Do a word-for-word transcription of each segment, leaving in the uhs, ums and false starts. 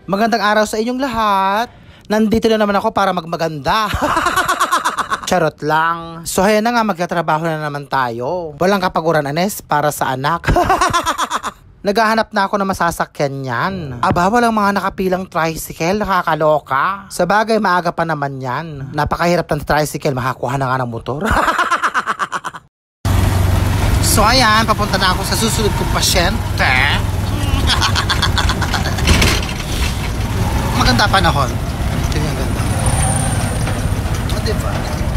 Magandang araw sa inyong lahat. Nandito na naman ako para magmaganda. Charot lang. So ayan na nga, magtatrabaho na naman tayo. Walang kapaguran, Anes, para sa anak. Naghahanap na ako ng masasakyan yan. Aba, walang mga nakapilang tricycle, nakakaloka. Sa bagay, maaga pa naman yan. Napakahirap ng tricycle, makakuha na nga ng motor. So ayan, papunta na ako sa susunod kong pasyente. Maganda panahon. Ito yung ganda. O diba?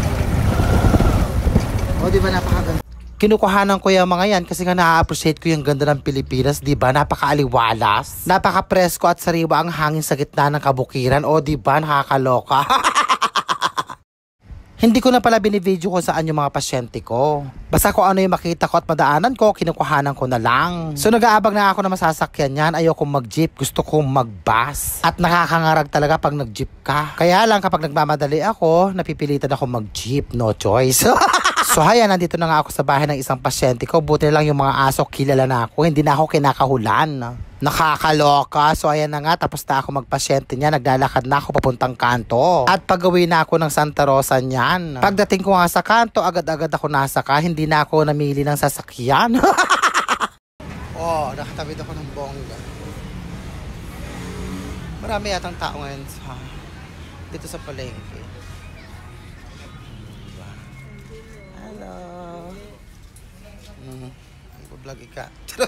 O diba, napakaganda. Kinukuhanan ko yung mga yan kasi nga na-appreciate ko yung ganda ng Pilipinas, diba? Napaka-aliwalas. Napaka-presko at sariwa ang hangin sa gitna ng kabukiran. O diba, nakakaloka. Hindi ko na pala binivideo ko saan yung mga pasyente ko. Basta kung ano yung makita ko at madaanan ko, kinukuhanan ko na lang. So nag-aabag na ako na masasakyan yan. Ayokong mag-jeep, gusto kong mag-bus. At nakakangarag talaga pag nag-jeep ka. Kaya lang kapag nagmamadali ako, napipilitan ako mag-jeep, no choice. So haya, nandito na nga ako sa bahay ng isang pasyente ko. Buti lang yung mga aso, kilala na ako. Hindi na ako kinakahulan. Nakakaloka. So ayan na nga, tapos na ako magpasyente niya. Naglalakad na ako papuntang kanto. At pag-uwi na ako ng Santa Rosa niyan. Pagdating ko nga sa kanto, agad-agad ako nasaka. Hindi na ako namili ng sasakyan. Oh, nakatabid ako ng bongga. Marami yatang tao ngayon sa, dito sa palengke. Hello. Hmm, mag-vlog ka. Charot.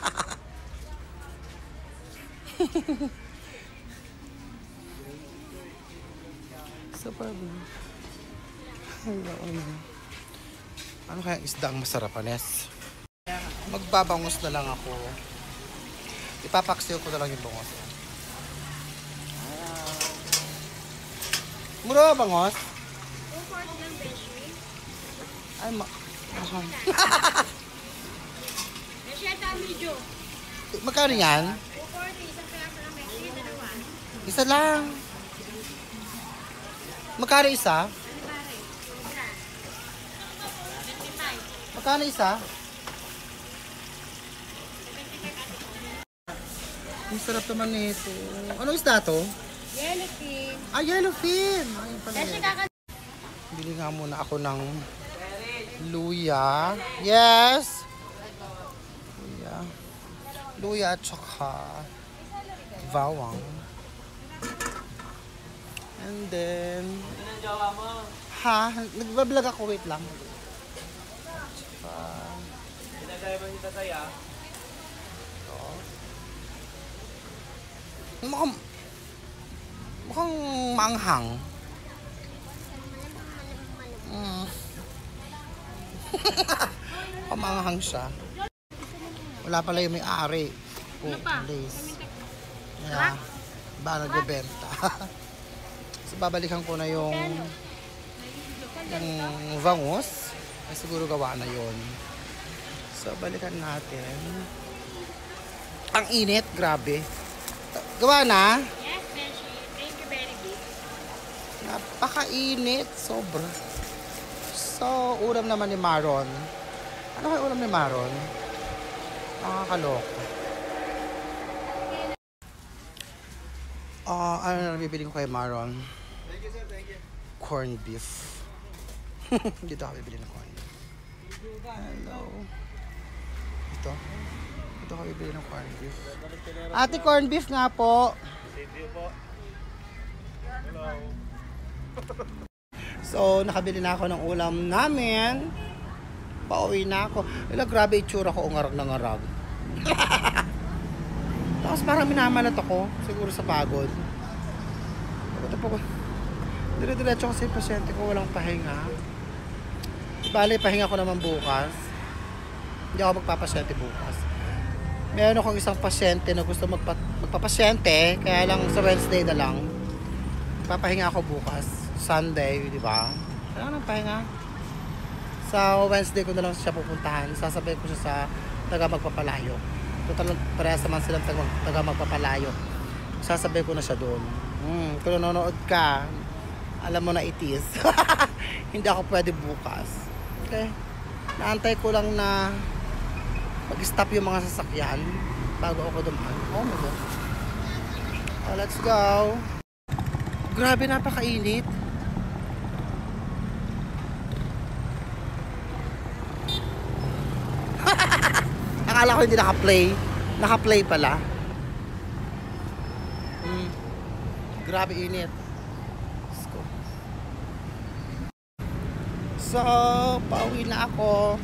Super good. Hello. Ano kaya isda ang masarap, Anes? Magbabangus na lang ako. Ipapaksiw ko na lang yung bangos. Mura ba bangos? two forty lang, Beshi. Ay, ma... Mahal. Beshi, ito ang medyo. Magkano yan? two forty, isang piraso lang, Beshi. Dalawa. Isa lang. Magkano isa? Magkano isa? Ang sarap naman nito. Ano isda to? Yellowfin. Ah, yellowfin. Ayun pala Beshi, yun. kaka... Bili nga muna ako ng luya. Yes! Luya. Luya at saka bawang. And then... Ha? Nagbablog ako. Wait lang. Saka... Ito. Mukhang... Mukhang manghang. Mm. Pamanghang siya. Wala pala yung may-ari. Oh, days. Yeah. Ba nagbebenta. So babalikan ko na yung yung vangus. Ay siguro gawa na yon. So balikan natin. Ang init, grabe. Gawa na? Yes, Beshi. Thank you very big. Napakainit, sobra. So, ulam naman ni Maron. Ano kaya ulam ni Maron? Nakakaloko. Ah, uh, ano na nabibili ko kay Maron? Thank you, sir. Thank you. Corn beef. Dito ako bibili ng corn beef. Hello. Ito. Dito ako bibili ng corn beef. Ate, corn beef nga po. Thank you po. Hello. So, nakabili na ako ng ulam namin. Pauwi na ako. Ila, grabe itsura ko, ungarag na ngarag. Tapos parang minamalat ako, siguro sa pagod. Pagod na pagod. Dire-diretso kasi yung pasyente ko, walang pahinga. Bale, pahinga ko naman bukas. Hindi ako magpapasyente bukas. Meron akong isang pasyente na gusto magpa magpapasyente, kaya lang sa Wednesday na lang. Papahinga ako bukas. Sunday, di ba? Kailangan ng pahinga. Sa Wednesday ko na lang siya pupuntahan. Sasabay ko siya sa taga magpapalayo. Total, parehas naman silang taga, taga magpapalayo. Sasabay ko na siya doon. Hmm, kung nanonood ka, alam mo na itis. Hindi ako pwede bukas. Okay? Naantay ko lang na mag-stop yung mga sasakyan bago ako dumaan. Oh my God. Oh, let's go. Grabe, napakainit. Akala ko hindi naka-play. Naka-play pala. Hmm. Grabe init. Let's go. So, pauwi na ako.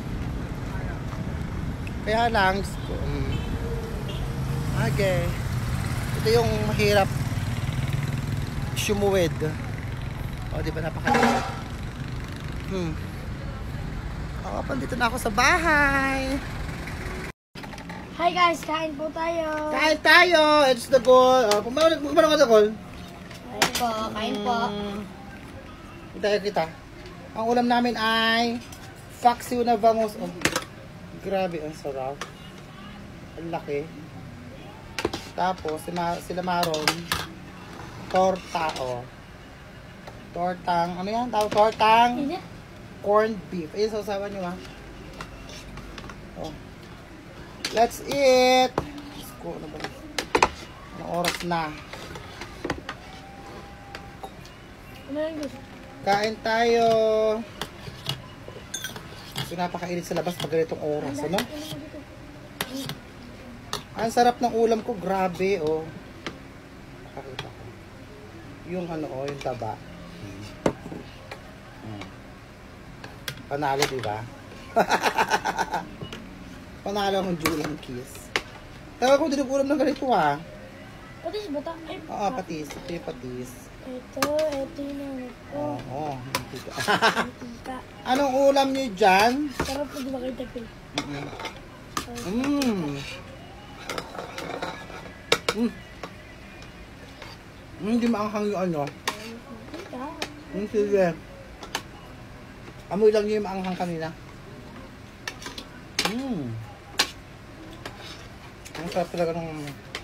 Kaya lang, let's go. Hmm. Okay. Ito yung mahirap sumuwid. O, di ba napakainit? Hmm. O, pandito na ako sa bahay. Hi guys, kain po tayo. Kain tayo! It's the goal. Oh, kumano kumano ka sa goal? Kain po, kain po. Mm, Kita kita. Ang ulam namin ay faksiw na bangus. Oh, grabe, ang sarap. Ang laki. Tapos, si Ma- sila Maron, torta, oh. Tortang, ano yan? Tawag tortang Hindi. corned beef. Ayun, sausawan nyo, ha? Oh. Let's eat! Diyos ko, ano ba? Anong oras na? Ano yung gusto? Kain tayo! So, napakainit sa labas pag ganitong oras, ano? Ang sarap ng ulam ko, grabe, oh. Pakita ko. Yung ano, oh, yung taba. Hmm. Panalo, diba? Panalo akong Julian Kiss. Tawa ko, dinugulam ng ganito, ha? Patis bata? Ay, Oo, patis. Ito yung patis. ito, ito yung ano ko. Oo. Tika. Anong ulam niyo dyan? Sarap po di ba kayo tapil? Mm. Mm. Mm. Hindi maanghang yung ano. Tika. Mm, sige. Amoy lang niyo yung maanghang kanina. Mm. Ang sarap talaga ng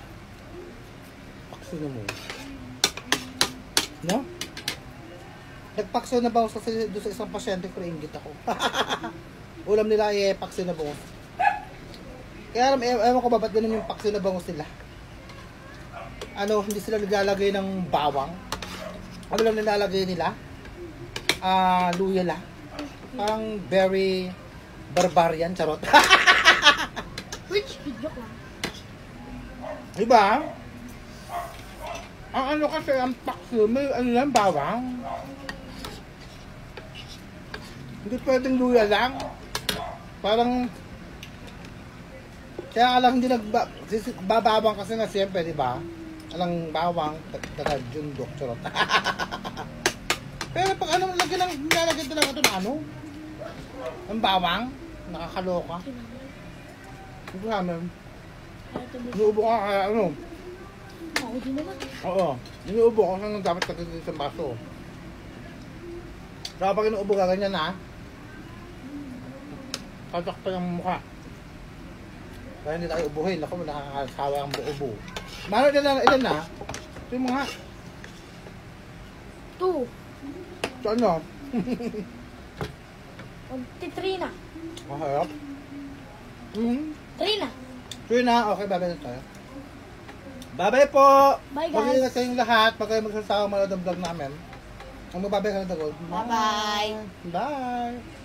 pakso na mo. No? Nagpakso na bangus kasi doon sa isang pasyente ko nainggit ako. Ulam nila ay pakso na bangus. Kaya alam, ewan ko ba ba't ganun yung pakso na bangus nila? Ano, hindi sila naglalagay ng bawang. Ano lang nilalagay nila? Ah, luya lang. Parang very barbarian, charot. Which video ko? Diba? Ang ano kasi, ang pakso, may ano lang, bawang. Hindi pwedeng luya lang. Parang, kaya alang hindi nagba, bababang kasi nga siyempre, di ba? Alang bawang, taga-jundok, charot. Pero pag ano, lagyan ng, nilalagyan talaga ito na ano? Ang bawang, nakakaloka. Hindi namin. Inuubo ka kaya ano? Ako din naman. Oo. Inuubo ko kasi nang dapat katitid sa baso. Saka pag inuubo ka, ganyan na. Katak pa yung mukha. Kaya hindi tayo ubuhin. Ako, nakakasawa ang ubo. Mano, ilan na, ilan na? Ito yung mga. Two. Ito ano? Three na. Maharap. Hmm. Three na. Sure na. Okay, babay na tayo. Babay po! Bye, guys. Mag-iingat kayong lahat. Pag kayo magsasawa manood ng vlog namin. Ang magbabay ka na tagot. Bye-bye. Bye!